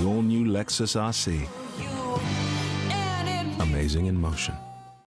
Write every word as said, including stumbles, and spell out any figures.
The all-new Lexus R C. Amazing in motion.